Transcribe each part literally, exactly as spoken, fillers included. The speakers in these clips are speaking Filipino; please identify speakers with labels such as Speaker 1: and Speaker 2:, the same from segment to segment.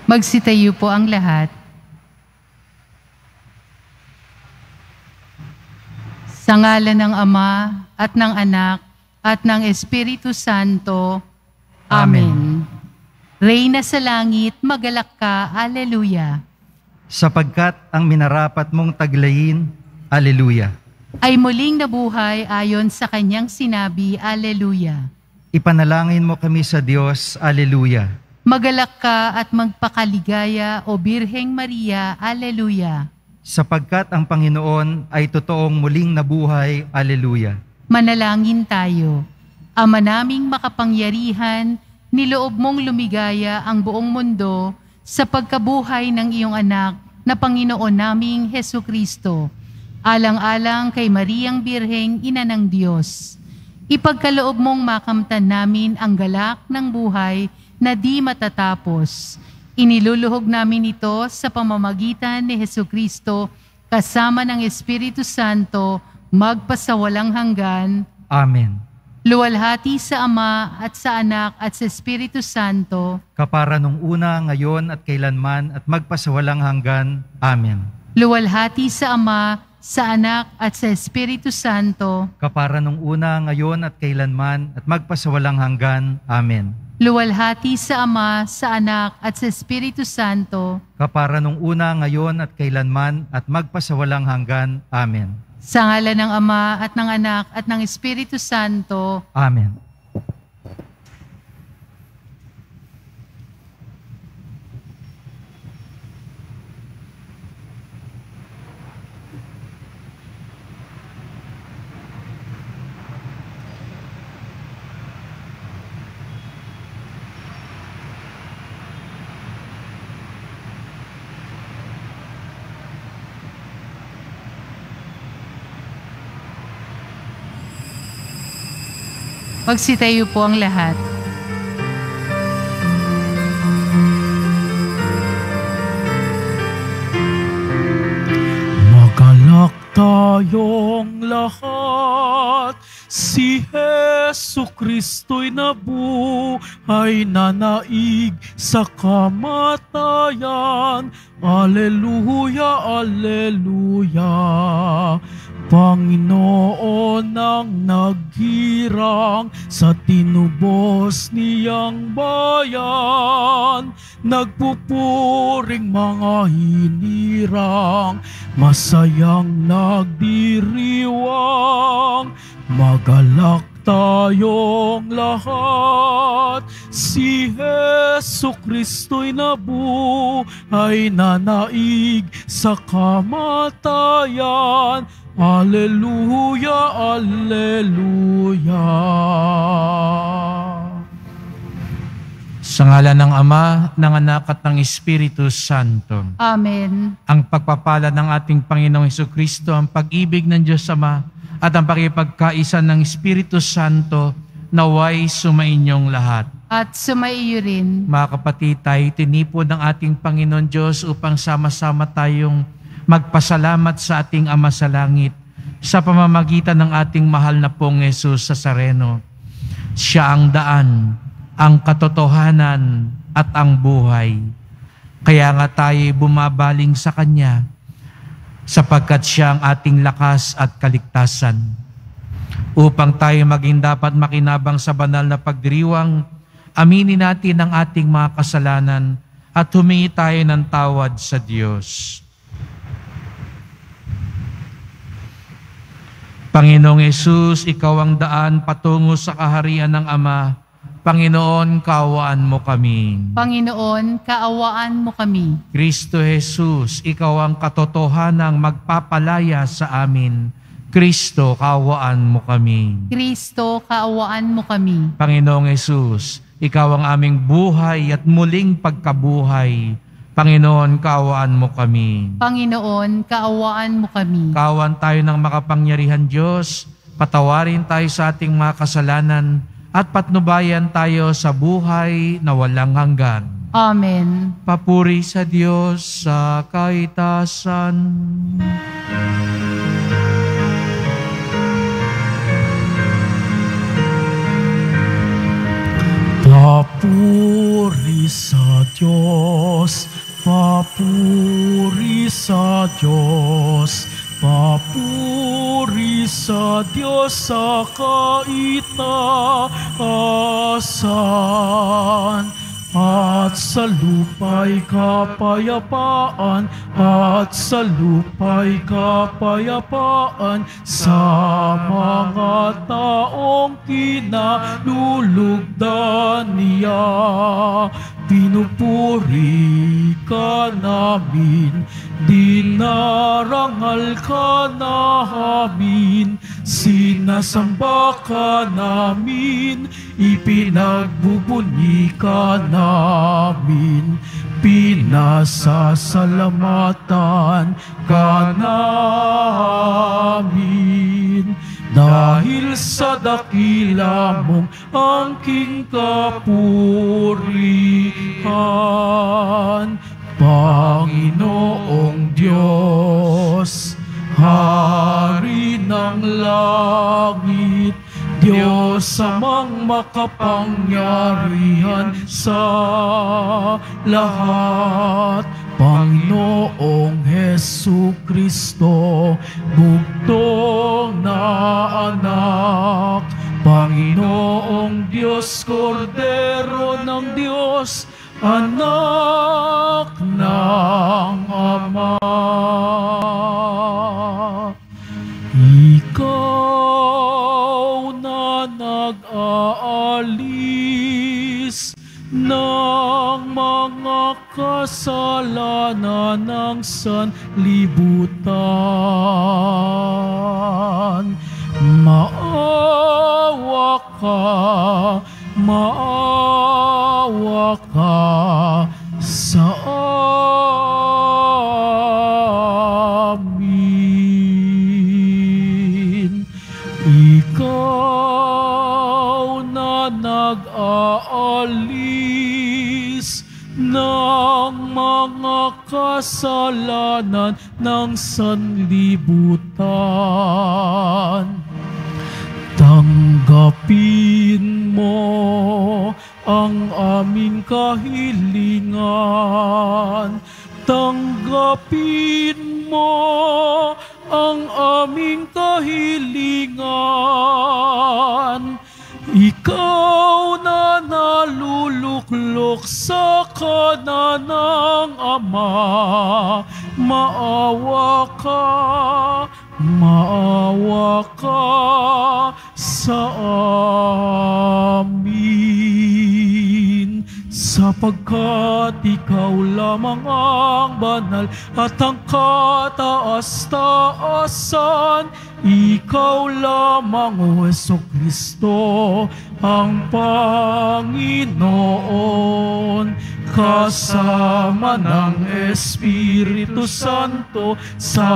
Speaker 1: Magsitayo po ang lahat. Sa ngalan ng Ama at ng Anak at ng Espiritu Santo. Amen. Reyna sa langit, magalak ka. Alleluia.
Speaker 2: Sapagkat ang minarapat mong taglayin, Alleluia.
Speaker 1: Ay muling nabuhay ayon sa kanyang sinabi, Alleluia.
Speaker 2: Ipanalangin mo kami sa Diyos, Alleluia.
Speaker 1: Magalak ka at magpakaligaya, O Birheng Maria, Alleluia.
Speaker 2: Sapagkat ang Panginoon ay totoong muling nabuhay, Alleluia.
Speaker 1: Manalangin tayo. Ama naming makapangyarihan, niloob mong lumigaya ang buong mundo sa pagkabuhay ng iyong anak na Panginoon naming Hesukristo, alang-alang kay Mariang Birheng, Ina ng Diyos. Ipagkaloob mong makamtan namin ang galak ng buhay na di matatapos. Iniluluhog namin ito sa pamamagitan ni Hesukristo kasama ng Espiritu Santo magpasawalang hanggan.
Speaker 2: Amen.
Speaker 1: Luwalhati sa Ama at sa Anak at sa Espiritu Santo.
Speaker 2: Kapara nung una, ngayon at kailanman at magpasawalang hanggan. Amen.
Speaker 1: Luwalhati sa Ama, sa Anak at sa Espiritu Santo.
Speaker 2: Kapara nung una, ngayon at kailanman at magpasawalang hanggan. Amen.
Speaker 1: Luwalhati sa Ama, sa Anak at sa Espiritu Santo.
Speaker 2: Kapara nung una, ngayon at kailanman at magpasawalang hanggan. Amen.
Speaker 1: Sa ngalan ng Ama at ng Anak at ng Espiritu Santo.
Speaker 2: Amen.
Speaker 1: Magsitayo po ang lahat.
Speaker 3: Magalak tayong lahat, si Hesukristo'y nabuhay na naig sa kamatayan. Alleluia, alleluia. Panginoon ang naghirang sa tinubos niyang bayan, nagpupuring mga hinirang, masayang nagdiriwang. Magalak tayong lahat, si Hesukristo'y nabuhay na naig sa kamatayan. Alleluia, alleluia.
Speaker 4: Sa ngalan ng Ama, ng Anak at ng Espiritu Santo.
Speaker 1: Amen.
Speaker 4: Ang pagpapala ng ating Panginoong Hesukristo, ang pag-ibig ng Diyos Ama, at ang pakipagkaisa ng Espiritu Santo, naway sumainyong lahat.
Speaker 1: At sumaiyo rin.
Speaker 4: Mga kapatid, tayo tinipon ng ating Panginoon Diyos upang sama-sama tayong magpasalamat sa ating Ama sa langit sa pamamagitan ng ating mahal na pong Jesus Nazareno. Siya ang daan, ang katotohanan at ang buhay. Kaya nga tayo bumabaling sa Kanya sapagkat siya ang ating lakas at kaligtasan. Upang tayo maging dapat makinabang sa banal na pagdiriwang, aminin natin ang ating mga kasalanan at humingi tayo ng tawad sa Diyos. Panginoong Hesus, Ikaw ang daan patungo sa kaharian ng Ama. Panginoon, kaawaan mo kami.
Speaker 1: Panginoon, kaawaan mo kami.
Speaker 4: Kristo Jesus, Ikaw ang katotohanang magpapalaya sa amin. Kristo, kaawaan mo kami.
Speaker 1: Kristo, kaawaan mo kami.
Speaker 4: Panginoong Hesus, Ikaw ang aming buhay at muling pagkabuhay. Panginoon, kaawaan mo kami.
Speaker 1: Panginoon, kaawaan mo kami.
Speaker 4: Kaawaan tayo ng makapangyarihan Diyos, patawarin tayo sa ating mga kasalanan, at patnubayan tayo sa buhay na walang hanggan.
Speaker 1: Amen.
Speaker 4: Papuri sa Diyos sa kaitasan.
Speaker 3: Papuri sa Diyos, papuri sa Diyos, papuri sa Diyos sa kaitaasan. At sa lupa'y kapayapaan, at sa lupa'y kapayapaan sa mga taong kinalulugdan niya. Pinupuri ka namin, dinarangal ka namin, sinasamba ka namin, ipinagbubuni ka namin, pinasasalamatan ka namin. Dahil sa dakila mong angking kapurihan, Panginoong Diyos, Hari ng langit, Diyos amang makapangyarihan sa lahat, Panginoong Hesu Kristo, bugtong na anak, Panginoong Diyos, Kordero ng Diyos, anak ng Ama. Ikaw na nag-aalis ng mga kasalanan ng sanlibutan, maawa ka, maawa ka sa amin. Ikaw na nag-aalis ng mga kasalanan ng sanlibutan, tanggapin mo ang aming kahilingan, tanggapin mo ang aming kahilingan. Ikaw na naluluklok sa kanan ng Ama, maawa ka, maawa ka sa amin. Sapagkat ikaw lamang ang banal at ang kataas-taasan, ikaw lamang, O Jesucristo, ang Panginoon, kasama ng Espiritu Santo sa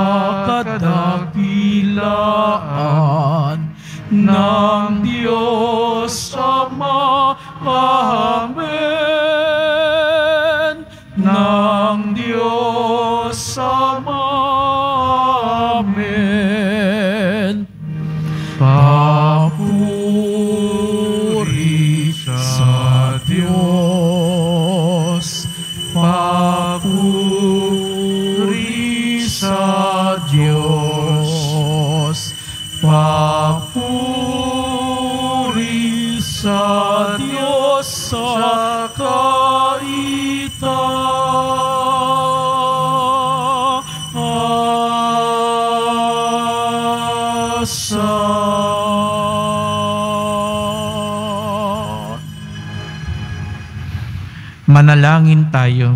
Speaker 3: kadakilaan ng Diyos Ama. Amen. Ng Diyos Ama. Amen. Papuri sa Diyos, papuri sa Diyos, papuri sa Diyos sa kaitaasan.
Speaker 4: Manalangin tayo.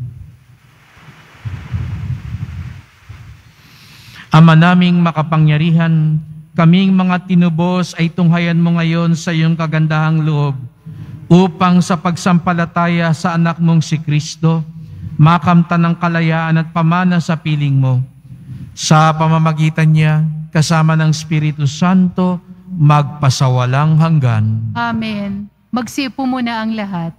Speaker 4: Ama naming makapangyarihan, kaming mga tinubos ay tunghayan mo ngayon sa iyong kagandahang loob upang sa pagsampalataya sa anak mong si Kristo, makamtan ng kalayaan at pamana sa piling mo. Sa pamamagitan niya, kasama ng Espiritu Santo, magpasawalang hanggan.
Speaker 1: Amen. Magsiupo muna ang lahat.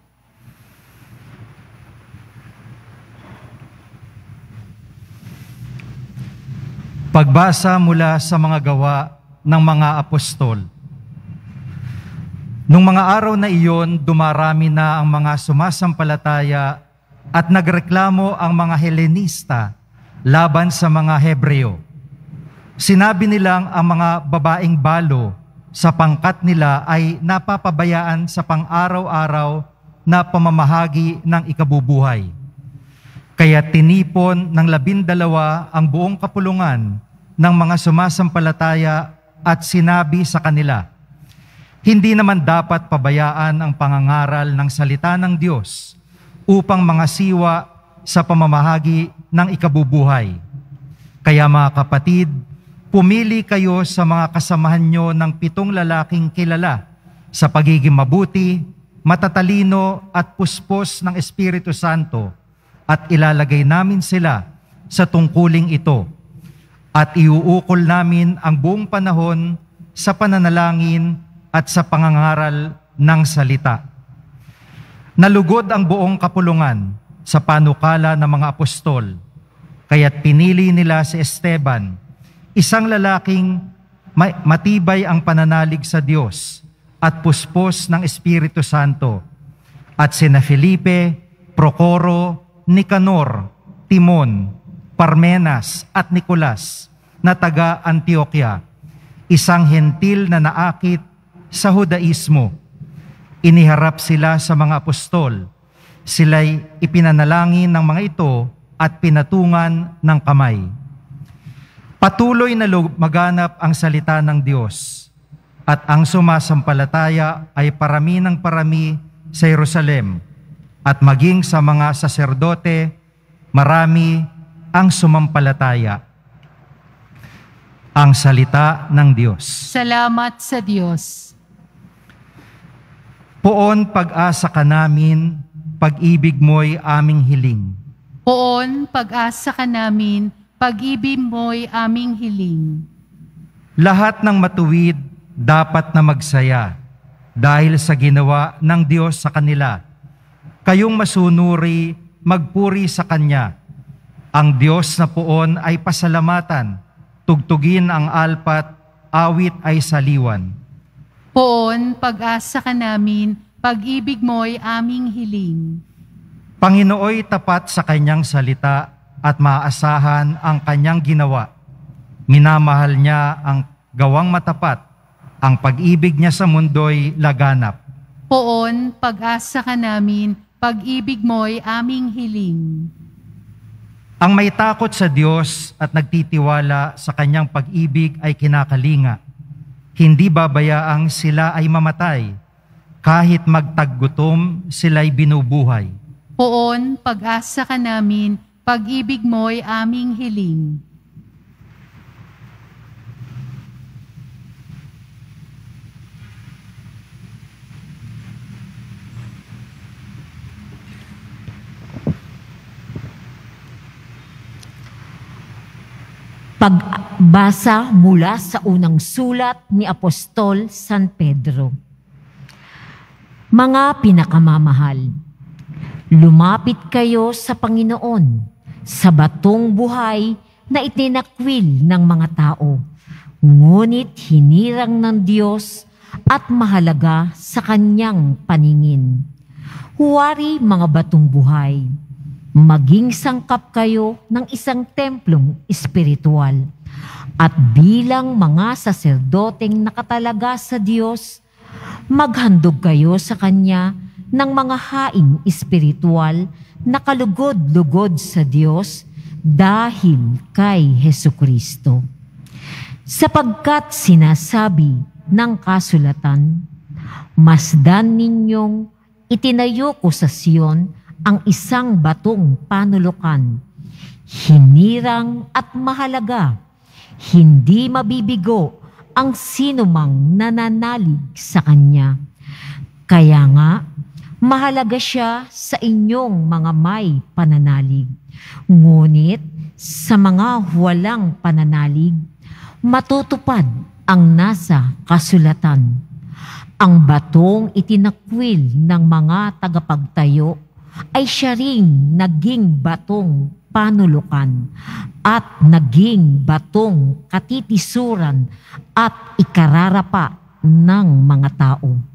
Speaker 2: Pagbasa mula sa mga gawa ng mga apostol. Nung mga araw na iyon, dumarami na ang mga sumasampalataya at nagreklamo ang mga Helenista laban sa mga Hebreo. Sinabi nilang ang mga babaeng balo sa pangkat nila ay napapabayaan sa pang-araw-araw na pamamahagi ng ikabubuhay. Kaya tinipon ng labindalawa ang buong kapulungan ng mga sumasampalataya at sinabi sa kanila, hindi naman dapat pabayaan ang pangangaral ng salita ng Diyos upang mga siwa sa pamamahagi ng ikabubuhay. Kaya mga kapatid, pumili kayo sa mga kasamahan nyo ng pitong lalaking kilala sa pagiging mabuti, matatalino at puspos ng Espiritu Santo at ilalagay namin sila sa tungkuling ito at iuukol namin ang buong panahon sa pananalangin at sa pangangaral ng salita. Nalugod ang buong kapulungan sa panukala ng mga apostol, kaya't pinili nila si Esteban, isang lalaking matibay ang pananalig sa Diyos at puspos ng Espiritu Santo, at sina Felipe, Procoro, Nicanor, Timon, Parmenas at Nicolas na taga Antioquia, isang hentil na naakit sa Judaismo. Iniharap sila sa mga apostol. Sila'y ipinanalangin ng mga ito at pinatungan ng kamay. Patuloy na maganap ang salita ng Diyos at ang sumasampalataya ay parami ng parami sa Jerusalem at maging sa mga saserdote, marami ang sumampalataya. Ang salita ng Diyos.
Speaker 1: Salamat sa Diyos.
Speaker 2: Poon pag-asa ka namin, pag-ibig mo'y aming hiling.
Speaker 1: Poon pag-asa ka namin, pag-ibig mo'y aming hiling.
Speaker 2: Lahat ng matuwid dapat na magsaya dahil sa ginawa ng Diyos sa kanila. Kayong masunuri, magpuri sa Kanya. Ang Diyos na poon ay pasalamatan, tugtugin ang alpat, awit ay saliwan.
Speaker 1: Poon, pag-asa ka namin, pag-ibig mo'y aming hiling.
Speaker 2: Panginooy tapat sa Kanyang salita at maaasahan ang Kanyang ginawa. Minamahal niya ang gawang matapat, ang pag-ibig niya sa mundo'y laganap.
Speaker 1: Poon, pag-asa ka namin, pag-ibig mo'y aming hiling.
Speaker 2: Ang may takot sa Diyos at nagtitiwala sa Kanyang pag-ibig ay kinakalinga. Hindi babayaang sila ay mamatay, kahit magtaggutom sila'y binubuhay.
Speaker 1: Poon, pag-asa ka namin, pag-ibig mo'y aming hiling.
Speaker 5: Pagbasa mula sa unang sulat ni Apostol San Pedro. Mga pinakamamahal, lumapit kayo sa Panginoon, sa batong buhay na itinakwil ng mga tao, ngunit hinirang ng Diyos at mahalaga sa Kanyang paningin. Huwari mga batong buhay, maging sangkap kayo ng isang templong espiritual at bilang mga saserdoteng nakatalaga sa Diyos, maghandog kayo sa Kanya ng mga haing espiritual na kalugod-lugod sa Diyos dahil kay Hesukristo. Sapagkat sinasabi ng kasulatan, masdan ninyong itinayo ko sa Sion ang isang batong panulukan, hinirang at mahalaga, hindi mabibigo ang sinumang nananalig sa Kanya. Kaya nga, mahalaga siya sa inyong mga may pananalig. Ngunit sa mga walang pananalig, matutupad ang nasa kasulatan. Ang batong itinakwil ng mga tagapagtayo ay siya ring naging batong panulukan at naging batong katitisuran at ikararapa ng mga tao.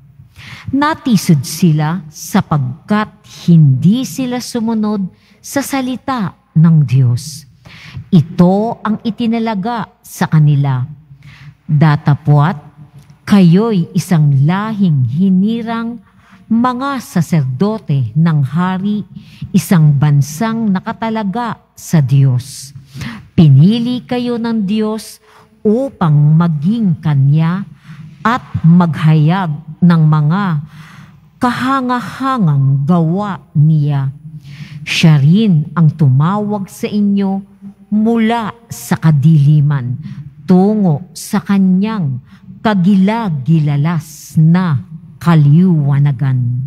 Speaker 5: Natisod sila sapagkat hindi sila sumunod sa salita ng Diyos. Ito ang itinalaga sa kanila. Datapwat, kayo'y isang lahing hinirang mga saserdote ng hari, isang bansang nakatalaga sa Diyos. Pinili kayo ng Diyos upang maging Kanya at maghayag ng mga kahangahangang gawa niya. Siya rin ang tumawag sa inyo mula sa kadiliman tungo sa Kanyang kagilagilalas na kaliwanagan.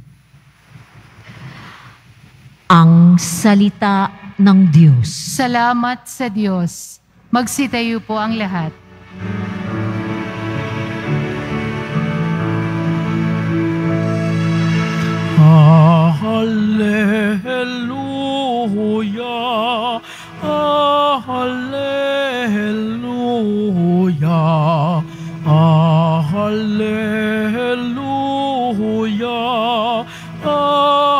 Speaker 5: Ang salita ng Diyos.
Speaker 1: Salamat sa Diyos. Magsitayo po ang lahat.
Speaker 3: Ah, Hallelujah, ah, Hallelujah, ah, Hallelujah, ah,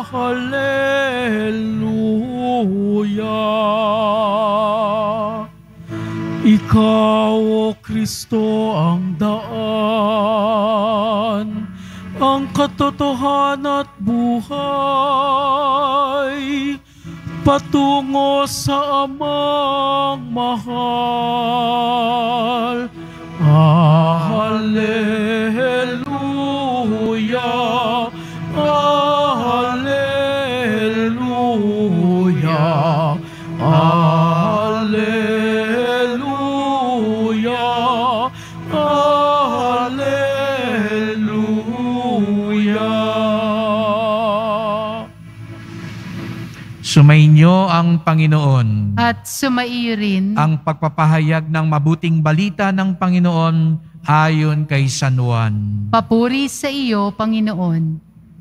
Speaker 3: Hallelujah. Ikaw, O Kristo, ang daan, ang katotohanan at buhay, patungo sa Amang mahal. Ah, Hallelujah, ah, Hallelujah, ah, Hallelujah, ah, Hallelujah.
Speaker 4: Sumainyo ang Panginoon.
Speaker 1: At sumaiyo rin
Speaker 4: Ang pagpapahayag ng mabuting balita ng Panginoon ayon kay San Juan.
Speaker 1: papuri sa iyo, Panginoon.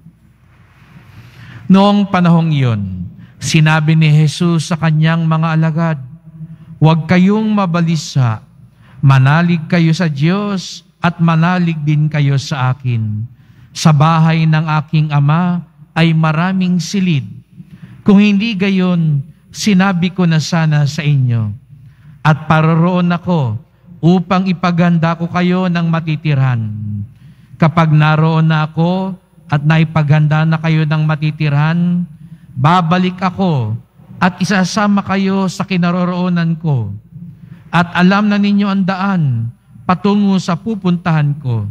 Speaker 4: Noong panahong iyon, sinabi ni Jesus sa kanyang mga alagad, "Huwag kayong mabalisa, manalig kayo sa Diyos at manalig din kayo sa akin. Sa bahay ng aking Ama ay maraming silid. Kung hindi gayon, sinabi ko na sana sa inyo. At paroroon ako upang ipaganda ko kayo ng matitirhan. Kapag naroon na ako at naipaganda na kayo ng matitirhan, babalik ako at isasama kayo sa kinaroroonan ko. At alam na ninyo ang daan patungo sa pupuntahan ko."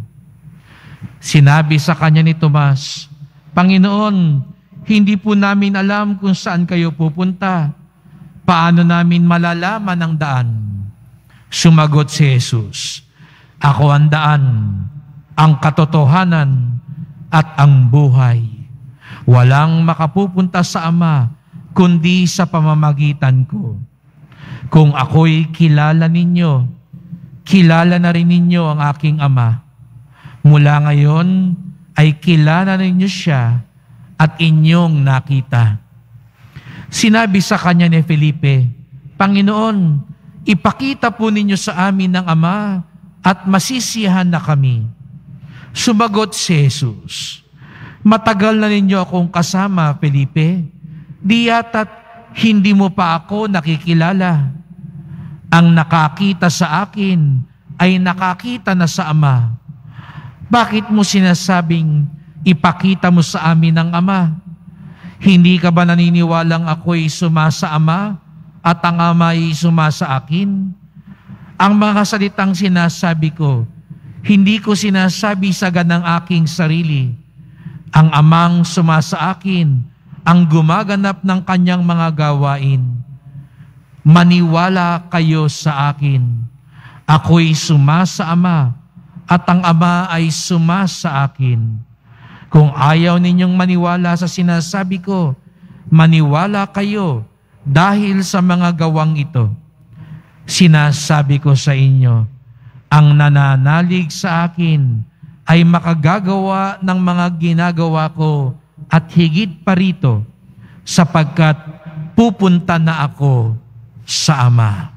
Speaker 4: Sinabi sa kanya ni Tomas, "Panginoon, hindi po namin alam kung saan kayo pupunta. Paano namin malalaman ang daan?" Sumagot si Jesus, "Ako ang daan, ang katotohanan, at ang buhay. Walang makapupunta sa Ama, kundi sa pamamagitan ko. Kung ako'y kilala ninyo, kilala na rin ninyo ang aking Ama. Mula ngayon ay kilala ninyo siya at inyong nakita." Sinabi sa kanya ni Felipe, "Panginoon, ipakita po ninyo sa amin ang Ama at masisiyahan na kami." Sumagot si Jesus, "Matagal na ninyo akong kasama, Felipe. Di yata't hindi mo pa ako nakikilala. Ang nakakita sa akin ay nakakita na sa Ama. Bakit mo sinasabing ipakita mo sa amin ang Ama? Hindi ka ba naniniwalang ako'y sumasa Ama at ang Ama ay sumasa akin? Ang mga salitang sinasabi ko, hindi ko sinasabi sa ganang aking sarili. Ang Amang sumasa akin ang gumaganap ng kanyang mga gawain. Maniwala kayo sa akin. Ako'y sumasa Ama at ang Ama ay sumasa akin. Kung ayaw ninyong maniwala sa sinasabi ko, maniwala kayo dahil sa mga gawang ito. Sinasabi ko sa inyo, ang nananalig sa akin ay makagagawa ng mga ginagawa ko at higit pa rito, sapagkat pupunta na ako sa Ama."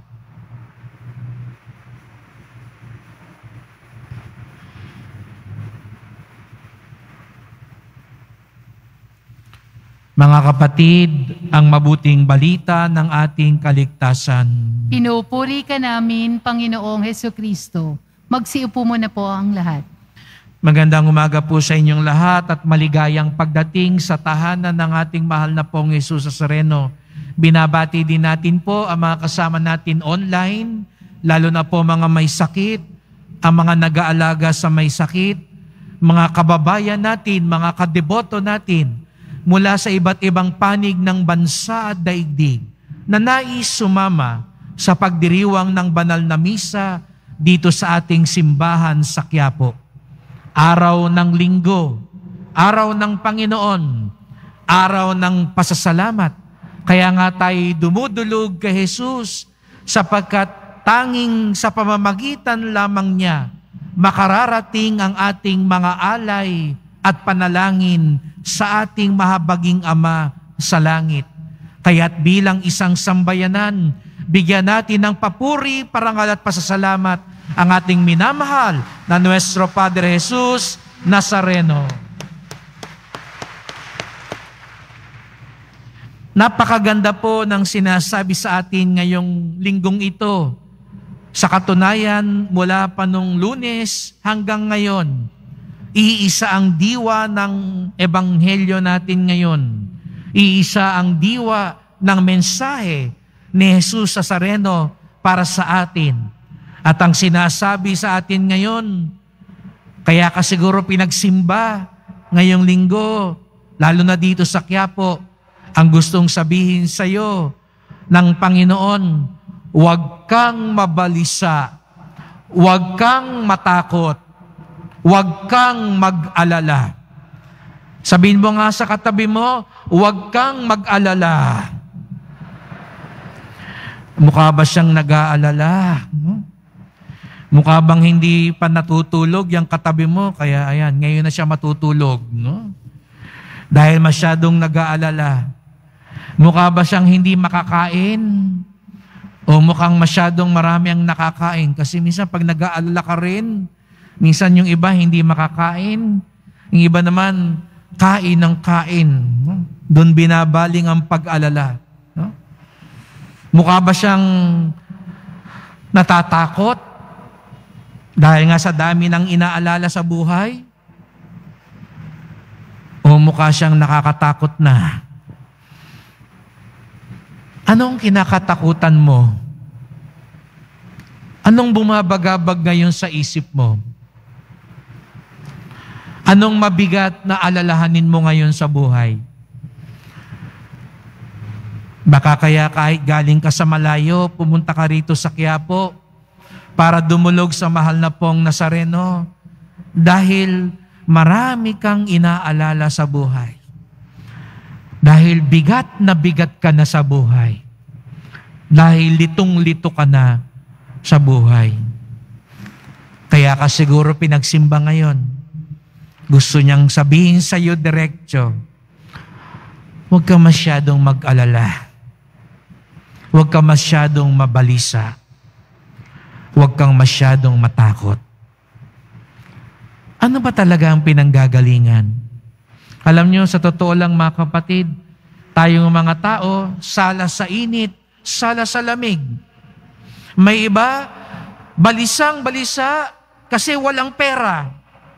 Speaker 4: Mga kapatid, ang mabuting balita ng ating kaligtasan.
Speaker 1: Pinupuri ka namin, Panginoong Hesukristo. Magsiupo mo na po ang lahat.
Speaker 4: Magandang umaga po sa inyong lahat at maligayang pagdating sa tahanan ng ating mahal na pong Jesus Nazareno. Binabati din natin po ang mga kasama natin online, lalo na po mga may sakit, ang mga nag-aalaga sa may sakit, mga kababayan natin, mga kadeboto natin, mula sa iba't ibang panig ng bansa at daigdig na nais sumama sa pagdiriwang ng banal na misa dito sa ating simbahan sa Quiapo. Araw ng linggo, araw ng Panginoon, araw ng pasasalamat. Kaya nga tayo dumudulog kay Jesus sapagkat tanging sa pamamagitan lamang niya makararating ang ating mga alay at panalangin sa ating mahabaging Ama sa langit. Kaya't bilang isang sambayanan, bigyan natin ng papuri, parangal at pasasalamat ang ating minamahal na Nuestro Padre Jesus Nazareno. Napakaganda po ng sinasabi sa atin ngayong linggong ito. Sa katunayan, mula pa nung Lunes hanggang ngayon, iisa ang diwa ng ebanghelyo natin ngayon. Iisa ang diwa ng mensahe ni Jesus Nazareno para sa atin. At ang sinasabi sa atin ngayon, kaya ka siguro pinagsimba ngayong linggo, lalo na dito sa Quiapo, ang gustong sabihin sa iyo ng Panginoon, huwag kang mabalisa, huwag kang matakot, huwag kang mag-alala. Sabihin mo nga sa katabi mo, huwag kang mag-alala. Mukha ba siyang nag-aalala? Mukha bang hindi pa natutulog yung katabi mo? Kaya ayan, ngayon na siya matutulog. No? Dahil masyadong nag-aalala. Mukha ba siyang hindi makakain? O mukhang masyadong marami ang nakakain? Kasi minsan pag nag-aalala ka rin, minsan yung iba hindi makakain. Yung iba naman, kain ng kain. No? Doon binabaling ang pag-alala. No? Mukha ba siyang natatakot? Dahil nga sa dami ng inaalala sa buhay? O mukha siyang nakakatakot na? Anong kinakatakutan mo? Anong bumabagabag ngayon sa isip mo? Anong mabigat na alalahanin mo ngayon sa buhay? Baka kaya kahit galing ka sa malayo, pumunta ka rito sa Quiapo para dumulog sa mahal na pong Nazareno dahil marami kang inaalala sa buhay. Dahil bigat na bigat ka na sa buhay. Dahil litong-lito ka na sa buhay. Kaya ka siguro pinagsimba ngayon. Gusto niyang sabihin sa iyo diretso, huwag ka masyadong mag-alala. Huwag ka masyadong mabalisa. Huwag kang masyadong matakot. Ano ba talaga ang pinanggagalingan? Alam niyo, sa totoo lang mga kapatid, tayong mga tao, sala sa init, sala sa lamig. May iba, balisang balisa kasi walang pera.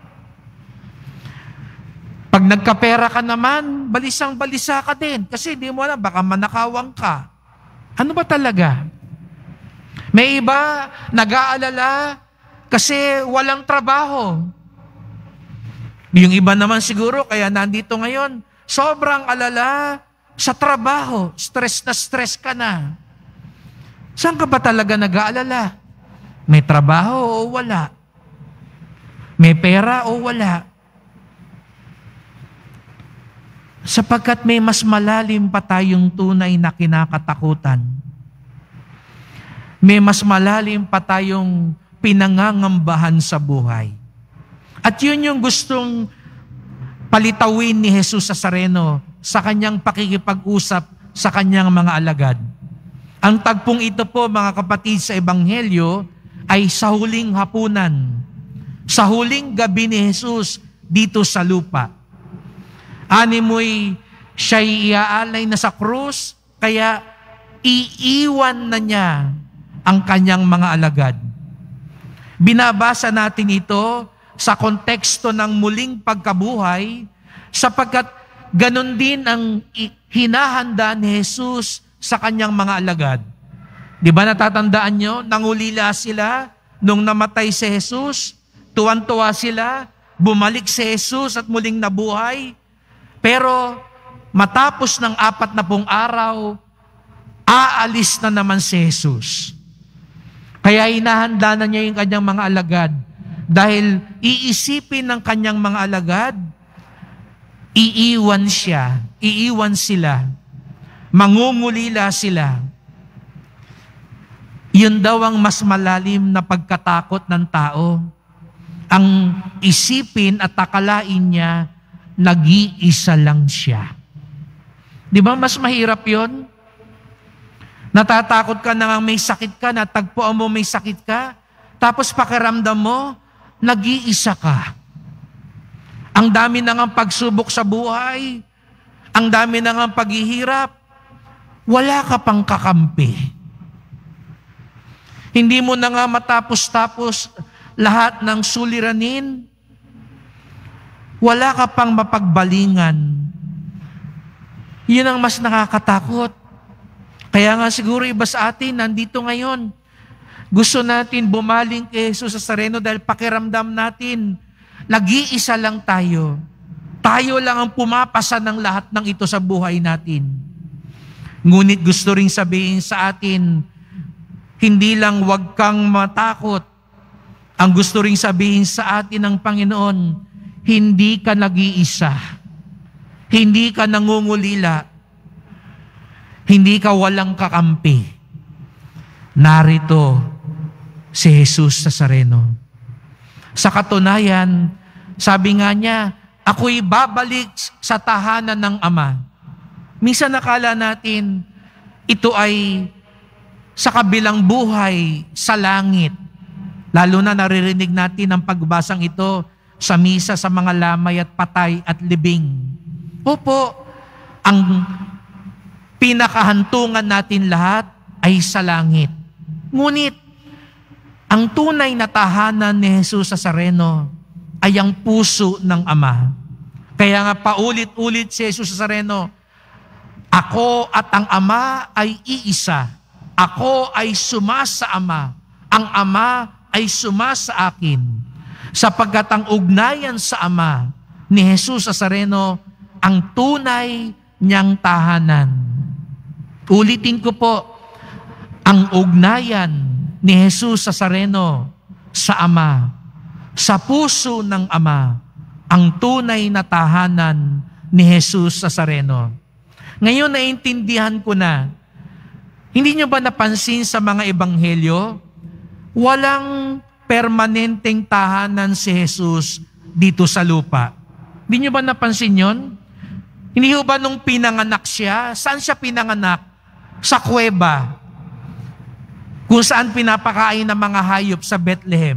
Speaker 4: Pag nagkapera ka naman, balisang balisa ka din kasi di mo alam, baka manakawang ka. Ano ba talaga? May iba, nag-aalala kasi walang trabaho. Yung iba naman siguro, kaya nandito ngayon, sobrang alala sa trabaho. Stress na stress ka na. Saan ka ba talaga nag-aalala? May trabaho o wala? May pera o wala? Sapagkat may mas malalim pa tayong tunay na kinakatakutan. May mas malalim pa tayong pinangangambahan sa buhay. At yun yung gustong palitawin ni Jesus Nazareno sa kanyang pakikipag-usap sa kanyang mga alagad. Ang tagpong ito po, mga kapatid, sa Ebanghelyo ay sa huling hapunan, sa huling gabi ni Jesus dito sa lupa. Animoy Siya'y iaalay na sa krus, kaya iiwan na niya ang kanyang mga alagad. Binabasa natin ito sa konteksto ng muling pagkabuhay, sapagkat ganon din ang hinahanda ni Jesus sa kanyang mga alagad. Di ba natatandaan nyo? Nangulila sila nung namatay si Jesus, tuwan-tuwa sila, bumalik si Jesus at muling nabuhay. Pero matapos ng apat na pung araw, aalis na naman si Jesus. Kaya hinahanda na niya yung kanyang mga alagad. Dahil iisipin ng kanyang mga alagad, iiwan siya, iiwan sila, mangungulila sila. Yun daw ang mas malalim na pagkatakot ng tao. Ang isipin at akalain niya, nag-iisa lang siya. Di ba mas mahirap yun? Natatakot ka na nga may sakit ka, natagpuan mo may sakit ka, tapos pakiramdam mo, nag-iisa ka. Ang dami na nga pagsubok sa buhay, ang dami na nga paghihirap, wala ka pang kakampi. Hindi mo na nga matapos-tapos lahat ng suliranin, wala ka pang mapagbalingan. Yun ang mas nakakatakot. Kaya nga siguro iba sa atin, nandito ngayon, gusto natin bumaling kay Jesus sa Nazareno dahil pakiramdam natin, nag-iisa lang tayo. Tayo lang ang pumapasa ng lahat ng ito sa buhay natin. Ngunit gusto ring sabihin sa atin, hindi lang wag kang matakot. Ang gusto ring sabihin sa atin ng Panginoon, hindi ka nag-iisa. Hindi ka nangungulila. Hindi ka walang kakampi. Narito si Jesus Nazareno. Sa katunayan, sabi nga niya, ako'y babalik sa tahanan ng Ama. Minsan nakala natin, ito ay sa kabilang buhay, sa langit. Lalo na naririnig natin ang pagbasang ito sa misa sa mga lamay at patay at libing. Opo, ang pinakahantungan natin lahat ay sa langit. Ngunit, ang tunay na tahanan ni Jesus Nazareno ay ang puso ng Ama. Kaya nga paulit-ulit si Jesus Nazareno, ako at ang Ama ay iisa. Ako ay sumasa Ama. Ang Ama ay sumasa akin. Sapagkat ang ugnayan sa Ama ni Jesus Nazareno ang tunay niyang tahanan. Ulitin ko po, ang ugnayan ni Jesus Nazareno sa Ama, sa puso ng Ama, ang tunay na tahanan ni Jesus Nazareno. Ngayon naintindihan ko na, hindi nyo ba napansin sa mga ebanghelyo, walang permanenteng tahanan si Jesus dito sa lupa. Hindi nyo ba napansin yon? Hindi ba nung pinanganak siya, saan siya pinanganak? Sa kuweba. Kung saan pinapakain ng mga hayop sa Bethlehem.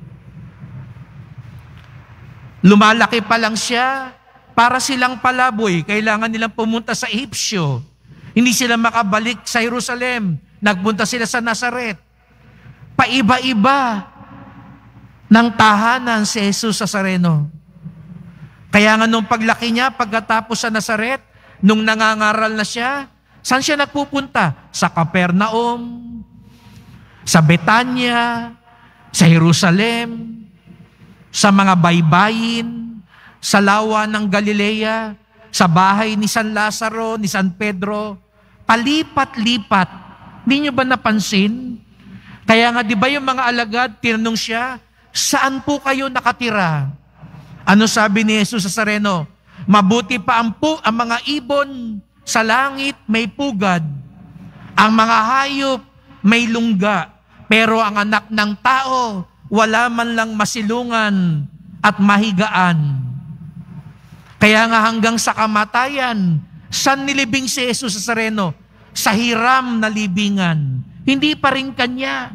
Speaker 4: Lumalaki pa lang siya, para silang palaboy, kailangan nilang pumunta sa Ehipsyo. Hindi sila makabalik sa Jerusalem. Nagpunta sila sa Nazaret. Paiba-iba ng tahanan si Jesus Nazareno. Kaya nga nung paglaki niya, pagkatapos sa Nazaret, nung nangangaral na siya, saan siya nagpupunta? Sa Capernaum, sa Betanya, sa Jerusalem, sa mga baybayin, sa lawa ng Galilea, sa bahay ni San Lazaro, ni San Pedro, palipat-lipat. Hindi niyo ba napansin? Kaya nga, di ba yung mga alagad, tinanong siya, saan po kayo nakatira? Ano sabi ni Jesus Nazareno? Mabuti pa ang, pu- ang mga ibon sa langit may pugad. Ang mga hayop may lungga. Pero ang anak ng tao, wala man lang masilungan at mahigaan. Kaya nga hanggang sa kamatayan, saan nilibing si Jesus Nazareno? Sa hiram na libingan. Hindi pa rin kanya.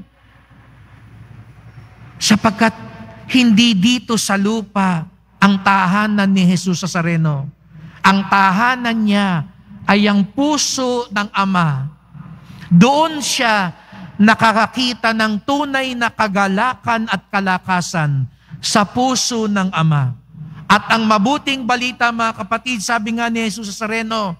Speaker 4: Sapagkat hindi dito sa lupa ang tahanan ni Jesus Nazareno. Ang tahanan niya ay ang puso ng Ama. Doon siya nakakakita ng tunay na kagalakan at kalakasan sa puso ng Ama. At ang mabuting balita, mga kapatid, sabi nga ni Jesus sa Sareno,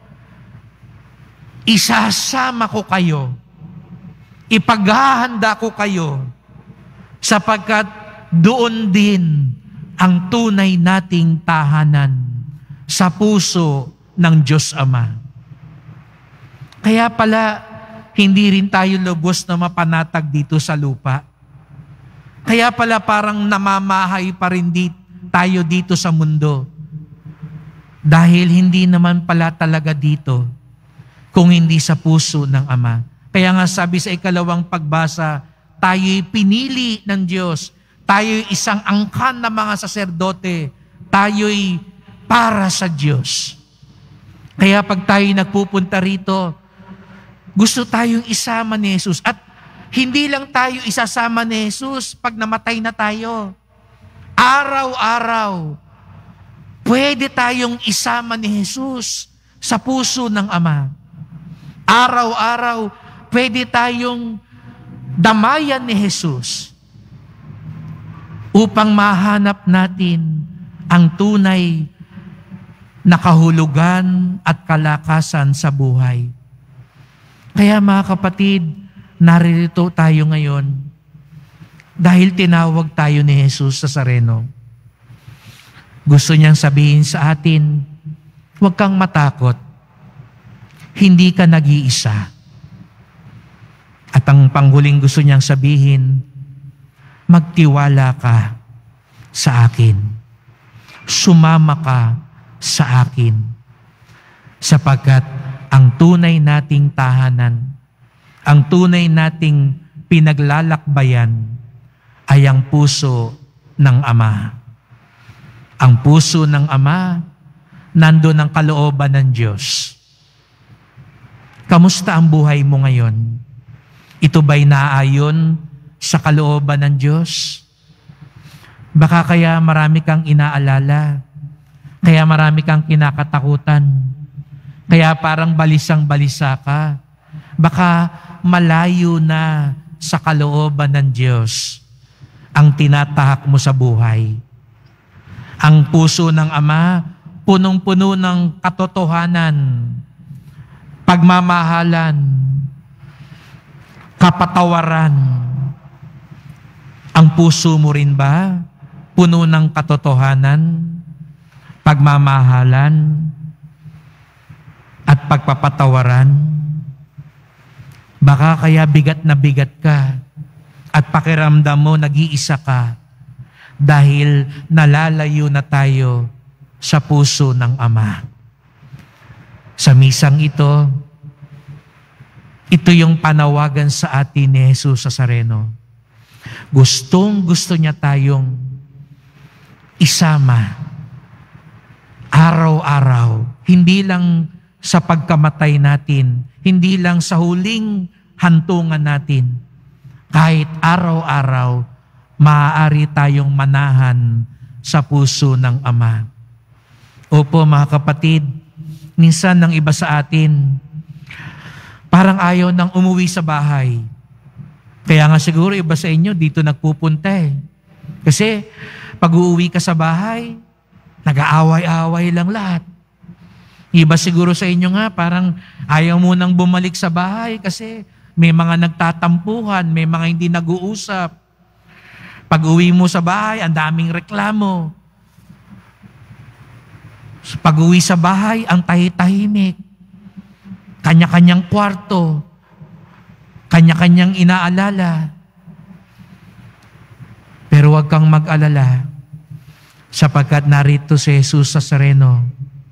Speaker 4: isasama ko kayo, ipaghahanda ko kayo, sapagkat doon din ang tunay nating tahanan sa puso ng Diyos Ama. Kaya pala, hindi rin tayo lubos na mapanatag dito sa lupa. Kaya pala parang namamahay pa rin dit, tayo dito sa mundo. Dahil hindi naman pala talaga dito kung hindi sa puso ng Ama. Kaya nga sabi sa ikalawang pagbasa, tayo'y pinili ng Diyos. Tayo'y isang angkan na mga saserdote. Tayo'y para sa Diyos. Kaya pag tayo nagpupunta rito, gusto tayong isama ni Jesus. At hindi lang tayo isasama ni Jesus pag namatay na tayo. Araw-araw, pwede tayong isama ni Jesus sa puso ng Ama. Araw-araw, pwede tayong damayan ni Jesus upang mahanap natin ang tunay na kahulugan at kalakasan sa buhay. Kaya mga kapatid, naririto tayo ngayon dahil tinawag tayo ni Jesus sa Sareno. Gusto niyang sabihin sa atin, huwag kang matakot. Hindi ka nag-iisa. At ang panghuling gusto niyang sabihin, magtiwala ka sa akin. Sumama ka sa akin. Sapagkat ang tunay nating tahanan, ang tunay nating pinaglalakbayan ay ang puso ng Ama. Ang puso ng Ama, nandun ang kalooban ng Diyos. Kamusta ang buhay mo ngayon? Ito ba'y naaayon sa kalooban ng Diyos? Baka kaya marami kang inaalala, kaya marami kang kinakatakutan, kaya parang balisang-balisa ka. Baka malayo na sa kalooban ng Diyos ang tinatahak mo sa buhay. Ang puso ng Ama, punong-puno ng katotohanan, pagmamahalan, kapatawaran. Ang puso mo rin ba puno ng katotohanan, pagmamahalan, at pagpapatawaran? Baka kaya bigat na bigat ka at pakiramdam mo nag-iisa ka dahil nalalayo na tayo sa puso ng Ama. Sa misang ito, ito yung panawagan sa atin ni Jesus sa Sareno. Gustong gusto niya tayong isama araw-araw, hindi lang sa pagkamatay natin, hindi lang sa huling hantungan natin. Kahit araw-araw, maaari tayong manahan sa puso ng Ama. Opo mga kapatid, minsan ng iba sa atin, parang ayaw nang umuwi sa bahay. Kaya nga siguro iba sa inyo dito nagpupunta eh. Kasi pag uuwi ka sa bahay, nag-aaway-aaway lang lahat. Iba siguro sa inyo nga, parang ayaw mo nang bumalik sa bahay kasi may mga nagtatampuhan, may mga hindi nag-uusap. Pag uwi mo sa bahay, ang daming reklamo. Pag uwi sa bahay, ang tahi-tahimik. Kanya-kanyang kwarto. Kanya-kanyang inaalala. Pero huwag kang mag-alala sapagkat narito si Jesus sa Sareno.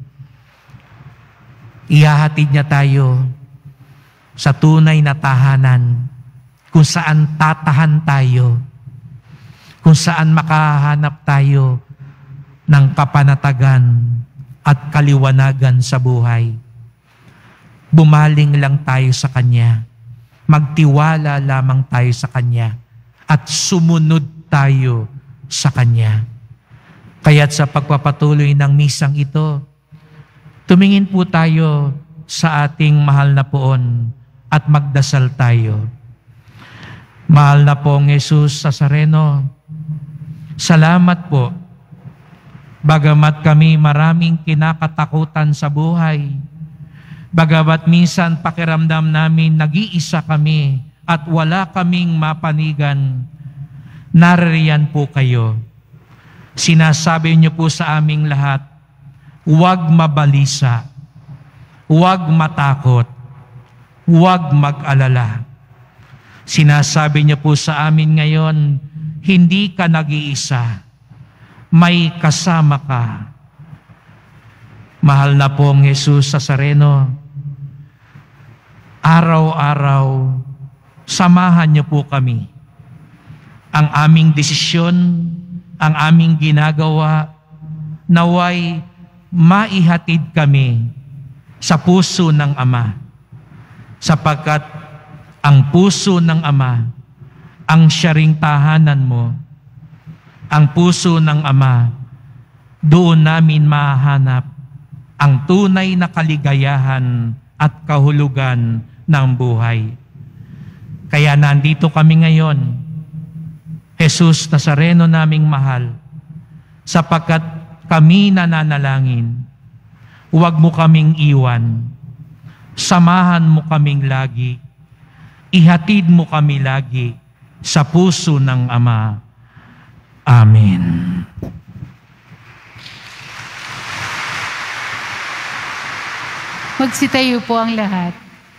Speaker 4: Ihahatid niya tayo sa tunay na tahanan kung saan tatahan tayo, kung saan makahanap tayo ng kapanatagan at kaliwanagan sa buhay. Bumaling lang tayo sa Kanya. Magtiwala lamang tayo sa Kanya at sumunod tayo sa Kanya. Kaya't sa pagpapatuloy ng misang ito, Tumingin po tayo sa ating mahal na poon at magdasal tayo. Mahal na pong Jesus Nazareno, salamat po. Bagamat kami maraming kinakatakutan sa buhay, bagamat minsan pakiramdam namin nag-iisa kami at wala kaming mapanigan, naririyan po kayo. Sinasabi niyo po sa aming lahat, huwag mabalisa, huwag matakot, huwag mag-alala. Sinasabi niyo po sa amin ngayon, hindi ka nag-iisa, may kasama ka. Mahal na pong Jesus Nazareno, araw-araw, samahan niyo po kami. Ang aming desisyon, ang aming ginagawa, naway maihatid kami sa puso ng Ama. Sapagkat ang puso ng Ama, ang siya ring tahanan mo, ang puso ng Ama, doon namin mahanap ang tunay na kaligayahan at kahulugan ng buhay. Kaya nandito kami ngayon, Jesus Nazareno naming mahal, sapagkat kami nananalangin, huwag mo kaming iwan, samahan mo kaming lagi, ihatid mo kami lagi sa puso ng Ama. Amen.
Speaker 1: Magsitayo po ang lahat.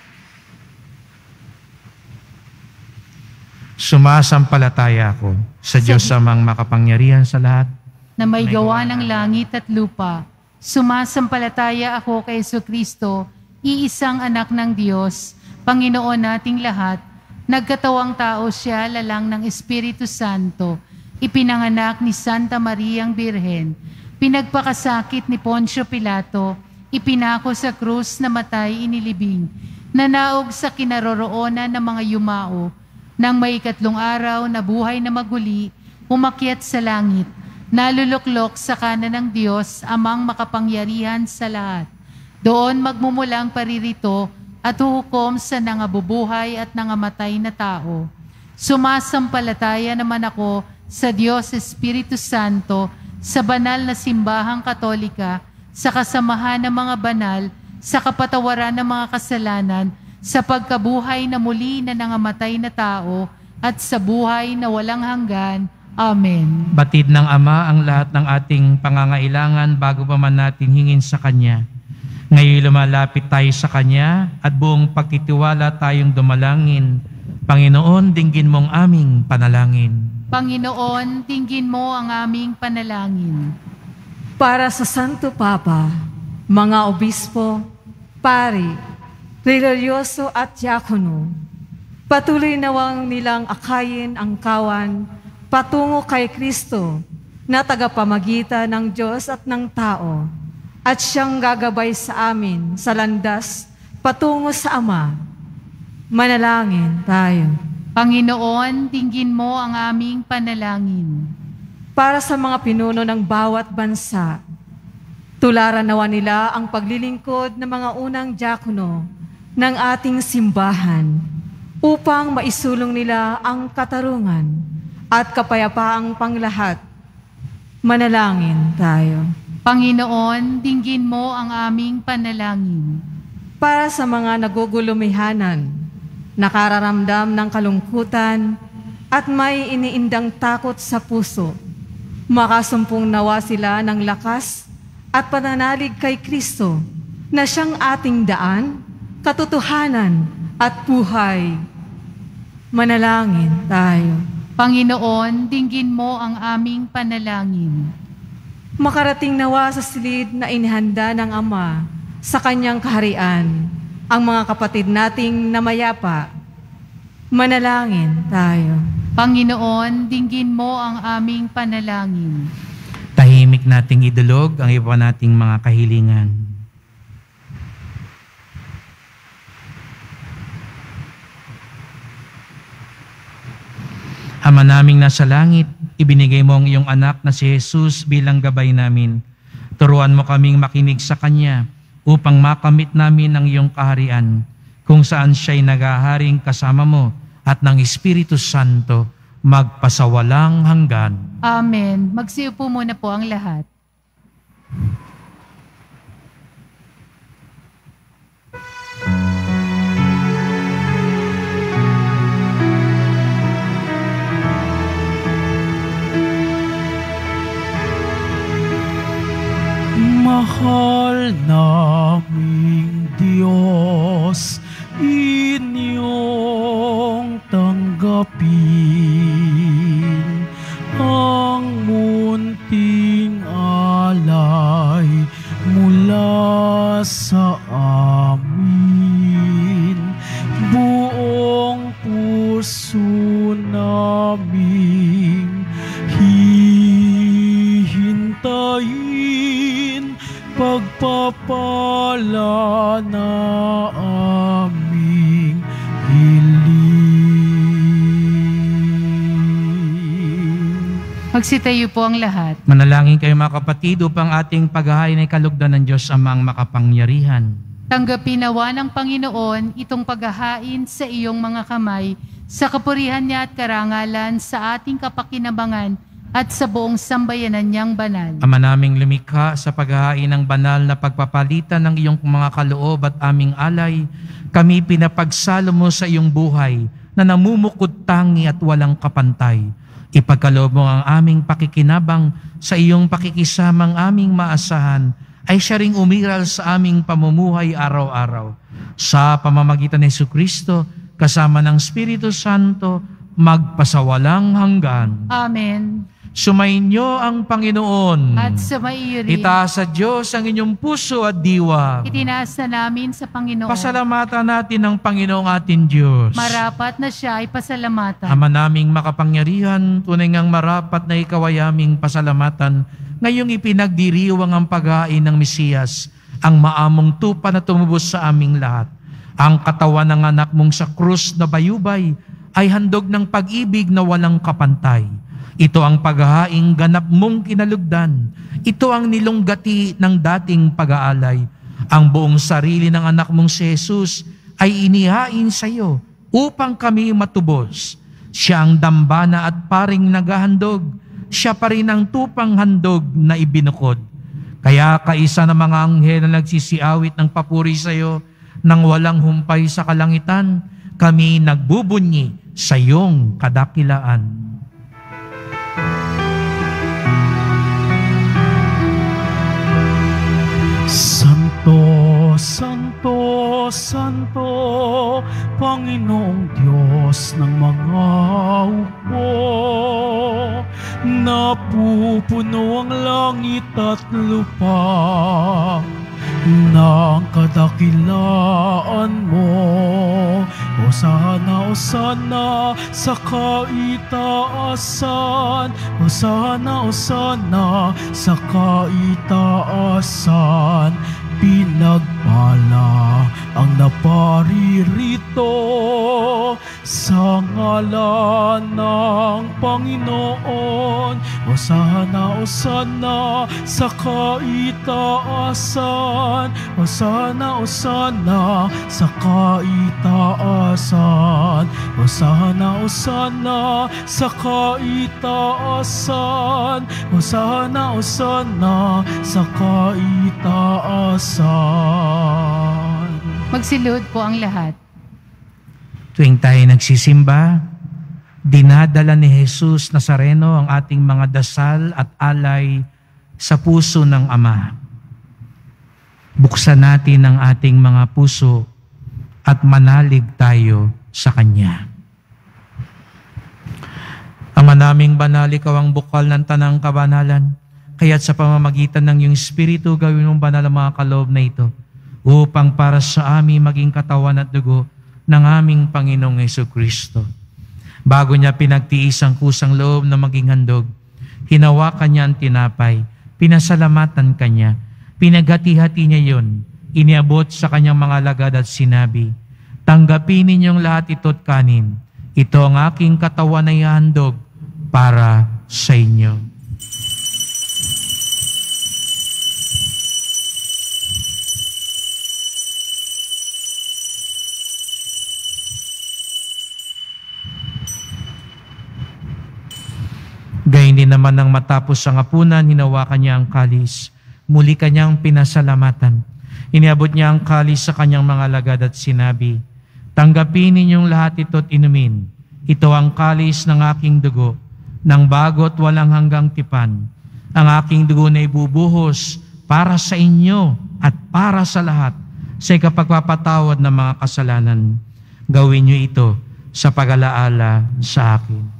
Speaker 4: Sumasampalataya ako sa Diyos amang makapangyarihan sa lahat,
Speaker 1: Na may gawa ng langit at lupa. Sumasampalataya ako kay Jesucristo, iisang anak ng Diyos, Panginoon nating lahat. Nagkatawang tao siya, lalang ng Espiritu Santo. Ipinanganak ni Santa Mariang Birhen, pinagpakasakit ni Poncio Pilato, ipinako sa krus, namatay, inilibing, nanaog sa kinaroroonan ng mga yumao, nang may ikatlong araw na buhay na maguli, umakyat sa langit, naluluklok sa kanan ng Diyos, amang makapangyarihan sa lahat. Doon magmumulang paririto at huhukom sa nangabubuhay at nangamatay na tao. Sumasampalataya naman ako sa Diyos Espiritu Santo, sa banal na simbahang katolika, sa kasamahan ng mga banal, sa kapatawaran ng mga kasalanan, sa pagkabuhay na muli na nangamatay na tao, at sa buhay na walang hanggan. Amen.
Speaker 4: Batid ng Ama ang lahat ng ating pangangailangan bago pa man natin hingin sa Kanya. Ngayon lumalapit tayo sa Kanya at buong pagtitiwala tayong dumalangin. Panginoon, dinggin mong aming panalangin.
Speaker 1: Panginoon, dinggin mo ang aming panalangin.
Speaker 6: Para sa Santo Papa, mga obispo, pari, religyoso at diakono, patuloy nawang nilang akayin ang kawan patungo kay Kristo na tagapamagitan ng Diyos at ng tao, at siyang gagabay sa amin sa landas patungo sa Ama. Manalangin tayo.
Speaker 1: Panginoon, dinggin mo ang aming panalangin.
Speaker 6: Para sa mga pinuno ng bawat bansa, tularan nawa nila ang paglilingkod ng mga unang diakono ng ating simbahan upang maisulong nila ang katarungan at kapayapaang panglahat. Manalangin tayo.
Speaker 1: Panginoon, dinggin mo ang aming panalangin.
Speaker 6: Para sa mga nagugulumihanan, nakararamdam ng kalungkutan at may iniindang takot sa puso, makasumpong nawa sila ng lakas at pananalig kay Kristo na siyang ating daan, katotohanan at buhay. Manalangin tayo.
Speaker 1: Panginoon, dinggin mo ang aming panalangin.
Speaker 6: Makarating nawa sa silid na inihanda ng Ama sa kanyang kaharian ang mga kapatid nating namayapa. Manalangin tayo.
Speaker 1: Panginoon, dinggin mo ang aming panalangin.
Speaker 4: Tahimik nating idulog ang iba nating mga kahilingan. Ama naming nasa langit, ibinigay mo ang iyong anak na si Jesus bilang gabay namin. Turuan mo kaming makinig sa Kanya upang makamit namin ang iyong kaharian, kung saan siya'y naghaharing kasama mo at ng Espiritu Santo, magpasawalang hanggan.
Speaker 1: Amen. Magsiupo muna po ang lahat.
Speaker 3: Mahal naming Diyos, inyong tanggapin ang munting alay mula sa amin. Buong puso naming hihintayin pagpapala na aming hiling.
Speaker 1: Magsitayo po ang lahat.
Speaker 4: Manalangin kayo mga kapatid upang ating paghahain ay kalugdan ng Diyos Amang makapangyarihan.
Speaker 1: Tanggapin nawa ng Panginoon itong paghahain sa iyong mga kamay, sa kapurihan niya at karangalan, sa ating kapakinabangan, at sa buong sambayanan niyang banal.
Speaker 4: Ama naming lumikha, sa paghahain ng banal na pagpapalitan ng iyong mga kaloob at aming alay, kami pinapagsalo mo sa iyong buhay na namumukod tangi at walang kapantay. Ipagkaloob mo ang aming pakikinabang sa iyong pakikisamang aming maasahan, ay siya ring umiral sa aming pamumuhay araw-araw. Sa pamamagitan ni Jesucristo, kasama ng Espiritu Santo, magpasawalang hanggan.
Speaker 1: Amen.
Speaker 4: Sumainyo ang Panginoon.
Speaker 1: At sumaiyo rin.
Speaker 4: Itaas sa Diyos ang inyong puso at diwa.
Speaker 1: Itinaas na namin sa Panginoon.
Speaker 4: Pasalamatan natin ang Panginoong ating Diyos.
Speaker 1: Marapat na siya ay pasalamatan.
Speaker 4: Ama naming makapangyarihan, tunay ngang marapat na ikaw ay aming pasalamatan. Ngayong ipinagdiriwang ang paghain ng Mesiyas, ang maamong tupa na tumubos sa aming lahat. Ang katawan ng anak mong sa krus na bayubay ay handog ng pag-ibig na walang kapantay. Ito ang paghahaing ganap mong kinalugdan. Ito ang nilunggati ng dating pag-aalay. Ang buong sarili ng anak mong si Jesus ay inihain sa iyo upang kami matubos. Siya ang dambana at paring naghahandog. Siya pa rin ang tupang handog na ibinukod. Kaya kaisa ng mga anghel na nagsisiawit ng papuri sa iyo, nang walang humpay sa kalangitan, kami nagbubunyi sa iyong kadakilaan.
Speaker 3: Santo, Santo, Santo, Panginoong Diyos ng mga hukbo, napupuno ang langit at lupa ng kadakilaan mo. Hosana, Hosana sa kaitaasan. Hosana, Hosana sa kaitaasan. Pinagpala ang naparirito sa ngalan ng Panginoon. Hosana, Hosana sa kaitaasan. Hosana, Hosana sa kaitaasan. Hosana, Hosana sa kaitaasan. Hosana, Hosana sa kaitaasan.
Speaker 1: Magsiluhod po ang lahat.
Speaker 4: Tuwing tayo nagsisimba, dinadala ni Jesus Nazareno ang ating mga dasal at alay sa puso ng Ama. Buksan natin ang ating mga puso at manalig tayo sa Kanya. Ama naming banal, ikaw ang bukal ng tanang kabanalan, kaya't sa pamamagitan ng iyong Espiritu, gawin mong banal ang mga kaloob na ito, upang para sa amin maging katawan at dugo ng aming Panginoong Jesucristo. Bago niya pinagtiis ang kusang loob na maging handog, hinawakan niya ang tinapay, pinasalamatan kanya, pinaghati-hati niya yon, iniabot sa kanyang mga alagad at sinabi, tanggapin ninyong lahat ito't kanin. Ito ang aking katawan na ihahandog para sa inyo. Gayon din naman nang matapos ang hapunan, hinawakan niya ang kalis. Muli kanyang pinasalamatan. Iniabot niya ang kalis sa kanyang mga alagad at sinabi, tanggapin ninyong lahat ito at inumin. Ito ang kalis ng aking dugo, ng bago at walang hanggang tipan. Ang aking dugo na ibubuhos para sa inyo at para sa lahat sa ikapagpapatawad ng mga kasalanan. Gawin niyo ito sa pag-alaala sa akin.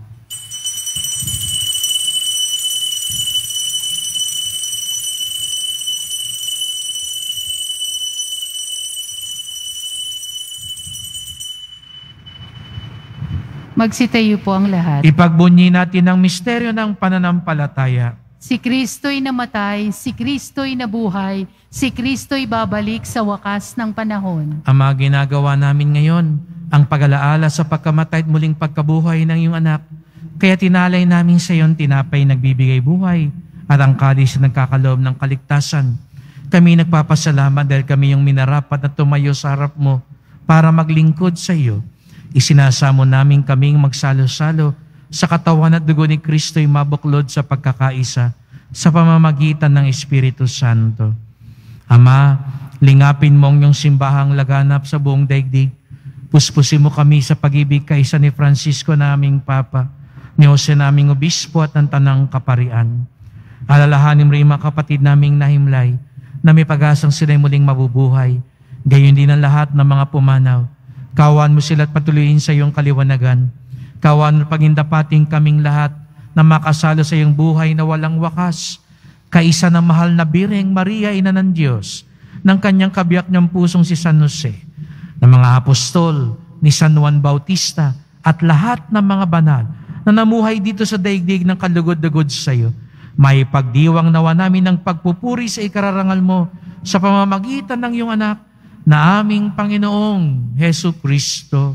Speaker 1: Magsitayo po ang lahat.
Speaker 4: Ipagbunyi natin ang misteryo ng pananampalataya.
Speaker 1: Si Kristo'y namatay, si Kristo'y nabuhay, si Kristo'y babalik sa wakas ng panahon.
Speaker 4: Ama, ginagawa namin ngayon ang pag-alaala sa pagkamatay at muling pagkabuhay ng iyong anak. Kaya tinalay namin sa iyon tinapay nagbibigay buhay at ang kalis na nagkakaloob ng kaligtasan. Kami nagpapasalamat dahil kami yung minarapat na tumayo sa harap mo para maglingkod sa iyo. Isinasamo namin kaming magsalo-salo sa katawan at dugo ni Kristo'y mabuklod sa pagkakaisa sa pamamagitan ng Espiritu Santo. Ama, lingapin mo ang iyong simbahang laganap sa buong daigdig. Puspusin mo kami sa pag-ibig kaisa ni Francisco naming Papa, ni Jose naming Obispo at ng Tanang Kaparian. Alalahanin mo rin mga kapatid naming nahimlay na may pag-asang sila'y muling mabubuhay. Gayon din ang lahat ng mga pumanaw. Kawan mo sila at patuloyin sa iyong kaliwanagan. Kawan mo pagindapating kaming lahat na makasalo sa iyong buhay na walang wakas. Kaisa ng mahal na Birheng Maria, Ina ng Diyos, ng kanyang kabiyak niyang pusong si San Jose, ng mga apostol, ni San Juan Bautista, at lahat ng mga banal na namuhay dito sa daigdig ng kalugod-lugod sa iyo. May pagdiwang nawa namin ng pagpupuri sa ikararangal mo sa pamamagitan ng iyong anak, na aming Panginoong Hesu Kristo.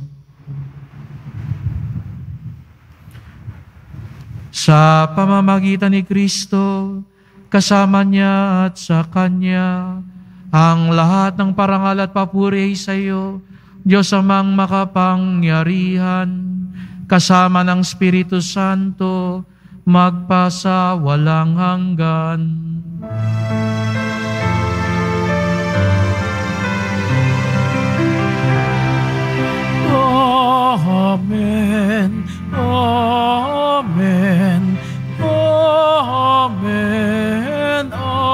Speaker 4: Sa pamamagitan ni Kristo, kasama niya at sa Kanya, ang lahat ng parangal at papuri sa iyo, Diyos amang makapangyarihan, kasama ng Espiritu Santo, magpasa walang hanggan.
Speaker 3: Amen, Amen, Amen,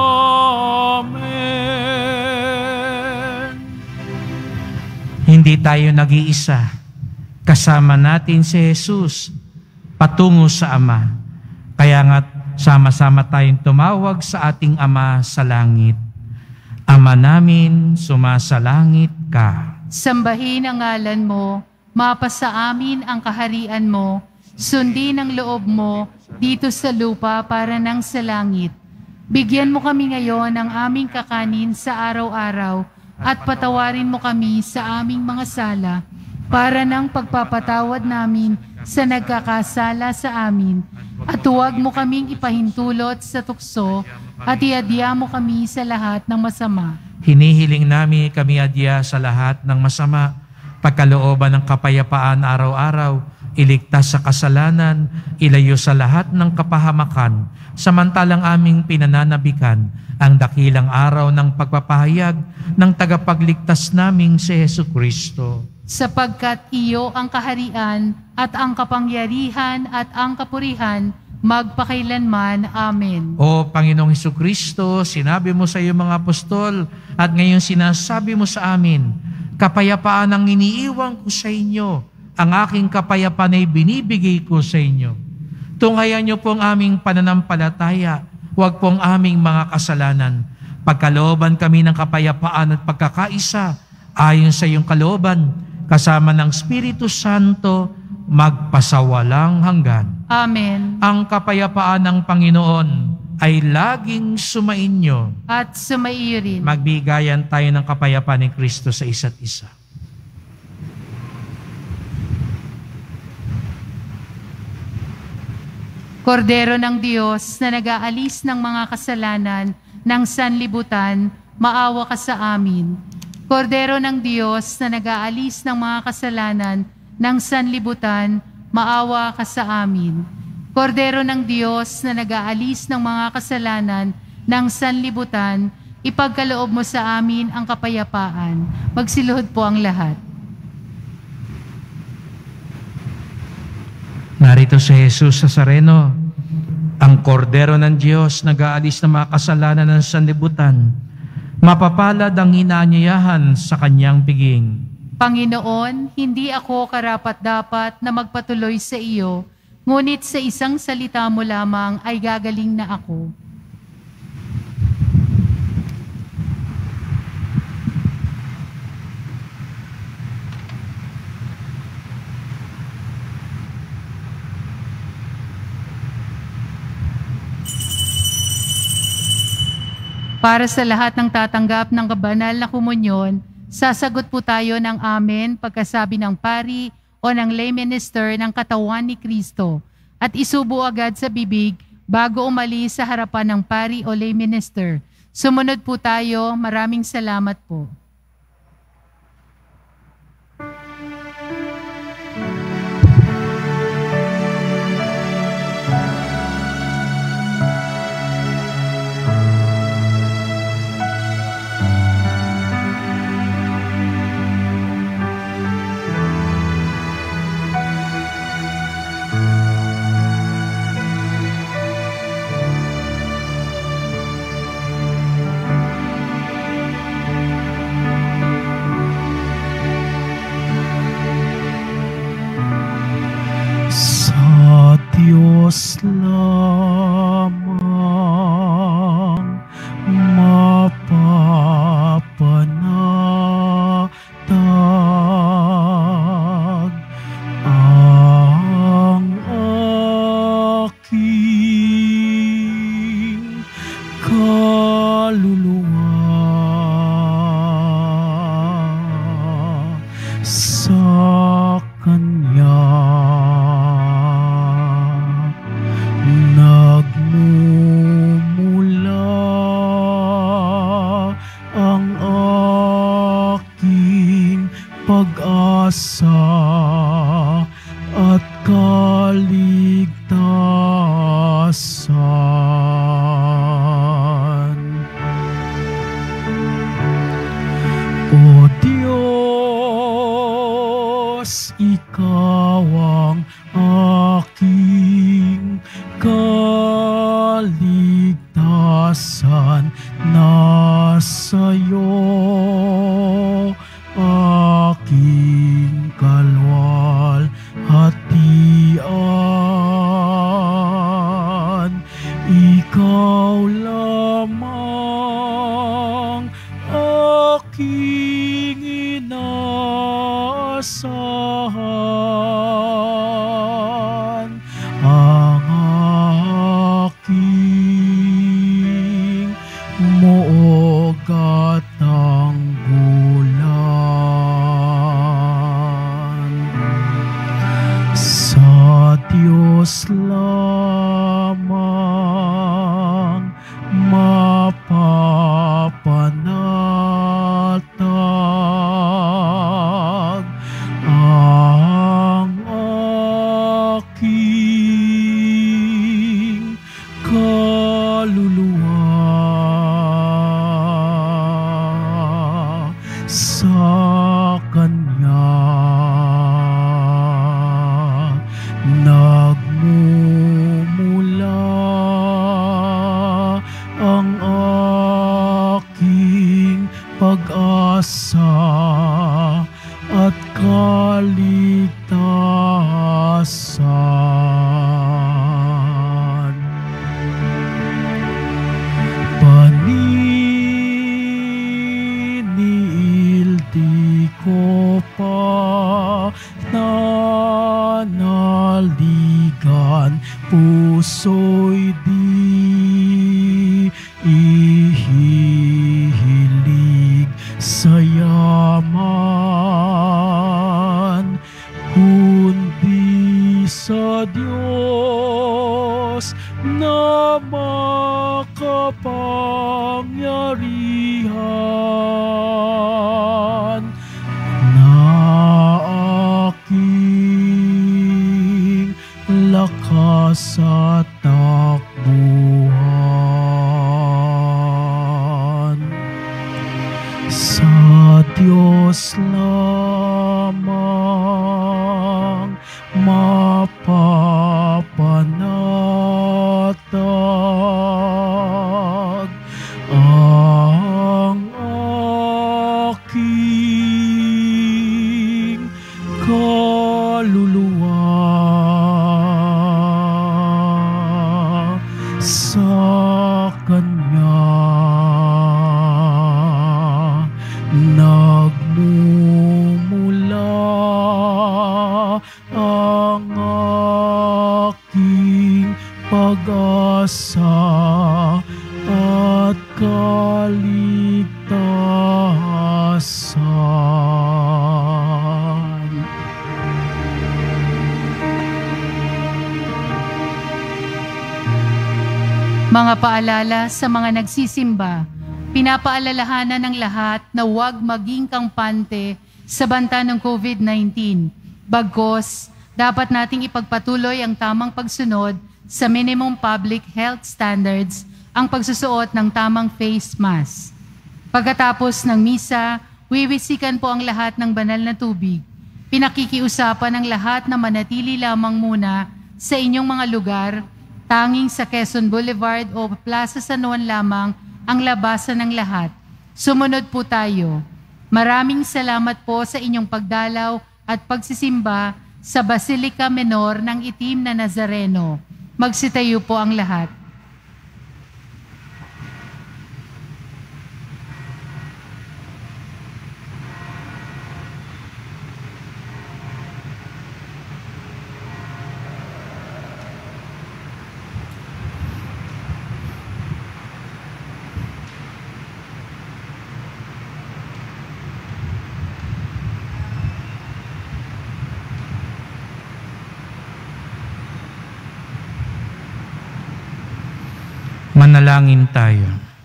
Speaker 3: Amen.
Speaker 4: Hindi tayo nag-iisa. Kasama natin si Jesus patungo sa Ama. Kaya nga sama-sama tayong tumawag sa ating Ama sa langit. Ama namin, sumasalangit ka.
Speaker 1: Sambahin ang ngalan mo, mapasa amin ang kaharian mo, sundin ang loob mo dito sa lupa para nang sa langit. Bigyan mo kami ngayon ng aming kakanin sa araw-araw at patawarin mo kami sa aming mga sala para nang pagpapatawad namin sa nagkakasala sa amin. At huwag mo kaming ipahintulot sa tukso at iadya mo kami sa lahat ng masama.
Speaker 4: Hinihiling namin kami adya sa lahat ng masama, pagkalooban ng kapayapaan araw-araw, iligtas sa kasalanan, ilayo sa lahat ng kapahamakan, samantalang aming pinananabikan ang dakilang araw ng pagpapahayag ng tagapagligtas naming si Hesu Kristo.
Speaker 1: Sapagkat iyo ang kaharian at ang kapangyarihan at ang kapurihan magpakailanman. Amen.
Speaker 4: O Panginoong Hesukristo, sinabi mo sa iyong mga apostol at ngayon sinasabi mo sa amin, kapayapaan ang iniiwan ko sa inyo, ang aking kapayapaan ay binibigay ko sa inyo. Tunghayan niyo po ang aming pananampalataya, huwag po ang aming mga kasalanan. Pagkalooban kami ng kapayapaan at pagkakaisa, ayon sa iyong kalooban, kasama ng Espiritu Santo, magpasawalang hanggan.
Speaker 1: Amen.
Speaker 4: Ang kapayapaan ng Panginoon ay laging sumainyo.
Speaker 1: At sumaiyo rin.
Speaker 4: Magbigayan tayo ng kapayapaan ni Kristo sa isa't isa.
Speaker 1: Kordero ng Diyos na nag-aalis ng mga kasalanan ng sanlibutan, maawa ka sa amin. Kordero ng Diyos na nag-aalis ng mga kasalanan ng sanlibutan, maawa ka sa amin. Kordero ng Diyos na nag-aalis ng mga kasalanan ng sanlibutan, ipagkaloob mo sa amin ang kapayapaan. Magsiluhod po ang lahat.
Speaker 4: Narito si Jesus Nazareno, ang kordero ng Diyos nag-aalis ng mga kasalanan ng sanlibutan. Mapapalad ang inaanyayahan sa kanyang piging.
Speaker 1: Panginoon, hindi ako karapat-dapat na magpatuloy sa iyo, ngunit sa isang salita mo lamang ay gagaling na ako. Para sa lahat ng tatanggap ng kabanal na komunyon, sasagot po tayo ng amen pagkasabi ng pari o ng lay minister ng katawan ni Kristo at isubo agad sa bibig bago umalis sa harapan ng pari o lay minister. Sumunod po tayo. Maraming salamat po.
Speaker 3: Diyos lamang mapapanatag ang aking kaluluwa sa Kanya. Pag-asa at kaligtasan. O Diyos, Ikaw ang aking kaligtasan, nasa iyo aking kalwalhatian. Ikaw lamang aking inaasahan, ang aking moog at tanggulan. Sa Diyos lamang mapapanatag ang aking kaluluwa sa Kanya. Nagmumula ang aking pag-asa at kaligtasan. Paninil di ko pa nanaligan, puso'y di ihihilig sa yaman, kundi sa Diyos na makapangyarihan, na aking lakas sa takbuhan. Sa Diyos lamang mapapanatag ang aking kaluluwa. Sa Kanya nagmumula ang aking pag-asa at kaligtasan.
Speaker 1: Mga paalala sa mga nagsisimba, pinapaalalahanan ng lahat na huwag maging kampante sa banta ng COVID nineteen. Bagkus, dapat nating ipagpatuloy ang tamang pagsunod sa minimum public health standards, ang pagsusuot ng tamang face mask. Pagkatapos ng misa, wiwisikan po ang lahat ng banal na tubig. Pinakikiusapan ng lahat na manatili lamang muna sa inyong mga lugar. Tanging sa Quezon Boulevard o Plaza San Juan lamang ang labasan ng lahat. Sumunod po tayo. Maraming salamat po sa inyong pagdalaw at pagsisimba sa Basilica Menor ng Itim na Nazareno. Magsitayo po ang lahat.
Speaker 4: Manalangin tayo.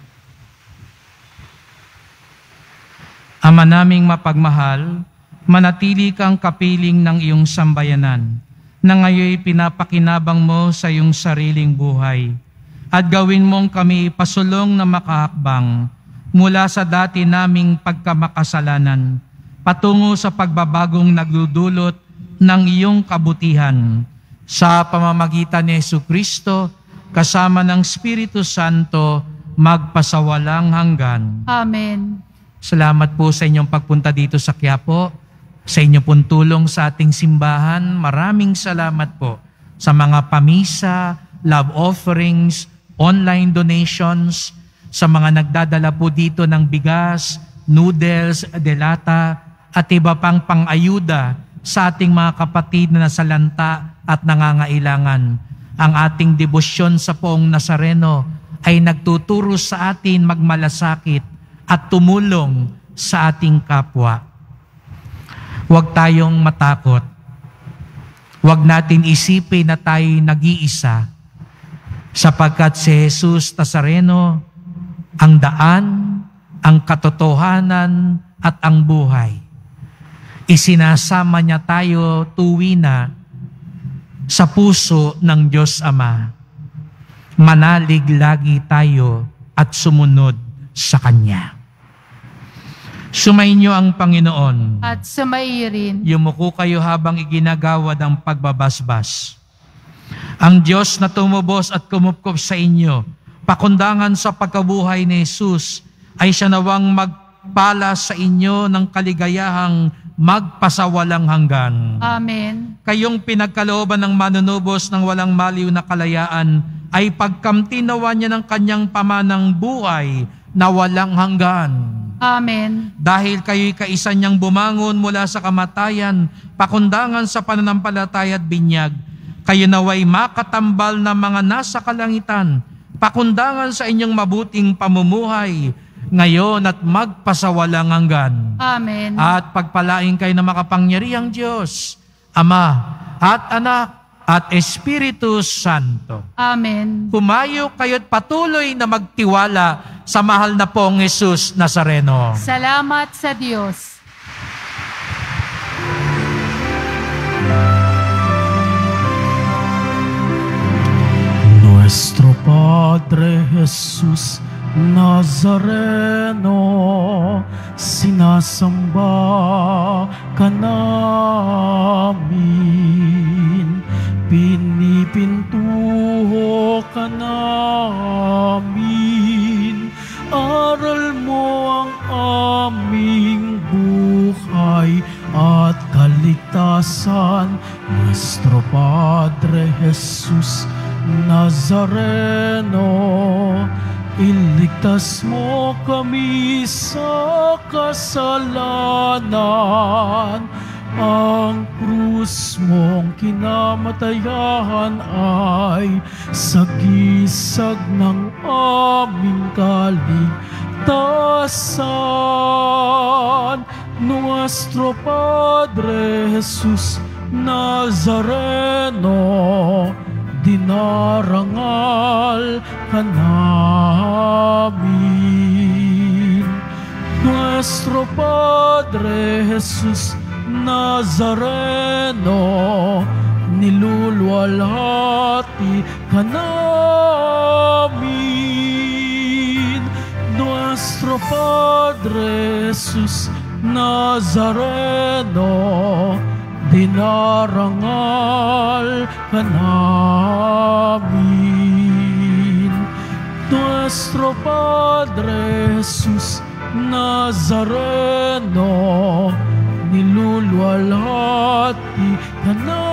Speaker 4: Ama naming mapagmahal, manatili kang kapiling ng iyong sambayanan, na ngayon pinapakinabang mo sa iyong sariling buhay, at gawin mong kami pasulong na makahakbang mula sa dati naming pagkamakasalanan, patungo sa pagbabagong nagdudulot ng iyong kabutihan, sa pamamagitan ni Jesucristo, kasama ng Espiritu Santo, magpasawalang hanggan.
Speaker 1: Amen.
Speaker 4: Salamat po sa inyong pagpunta dito sa Quiapo, sa inyong pong tulong sa ating simbahan. Maraming salamat po sa mga pamisa, love offerings, online donations, sa mga nagdadala po dito ng bigas, noodles, delata, at iba pang pang-ayuda sa ating mga kapatid na nasalanta at nangangailangan. Ang ating debosyon sa Poong Nazareno ay nagtuturo sa atin magmalasakit at tumulong sa ating kapwa. Huwag tayong matakot. Huwag natin isipin na tayo nag-iisa, sapagkat si Jesus Nazareno ang daan, ang katotohanan at ang buhay. Isinasama niya tayo tuwi na sa puso ng Diyos Ama. Manalig lagi tayo at sumunod sa Kanya. Sumainyo ang Panginoon.
Speaker 1: At sumairin.
Speaker 4: Yumuko kayo habang iginagawad ang pagbabasbas. Ang Diyos na tumubos at kumupkop sa inyo, pakundangan sa pagkabuhay ni Jesus, ay siya nawang magpala sa inyo ng kaligayahang magpasawalang hanggan.
Speaker 1: Amen.
Speaker 4: Kayong pinagkalooban ng manunubos ng walang maliw na kalayaan, ay pagkamtinawa niya ng kanyang pamanang buhay na walang hanggan.
Speaker 1: Amen.
Speaker 4: Dahil kayo'y kaisa niyang bumangon mula sa kamatayan, pakundangan sa pananampalataya at binyag, kayo naway makatambal na mga nasa kalangitan, pakundangan sa inyong mabuting pamumuhay, ngayon at magpasawalang hanggan.
Speaker 1: Amen.
Speaker 4: At pagpalain kayo na makapangyarihang Diyos, Ama at Anak at Espiritu Santo.
Speaker 1: Amen.
Speaker 4: Humayo kayo't patuloy na magtiwala sa mahal na Poong Jesus Nazareno.
Speaker 1: Salamat sa Diyos.
Speaker 3: Padre Jesus Nazareno, sinasamba ka namin, pinipintuho ka namin, aral mo ang aming buhay at kaligtasan. Nuestro Padre Jesus Nazareno, iligtas mo kami sa kasalanan. Ang krus mong kinamatayan ay sagisag ng aming kaligtasan. Nuestro Padre Jesus Nazareno, dinarangal ka namin. Nuestro Padre Jesus Nazareno, niluluwalhati ka namin. Nuestro Padre Jesus Nazareno, dinarangal ka namin. Nuestro Padre Jesus Nazareno, niluluwalhati ka namin.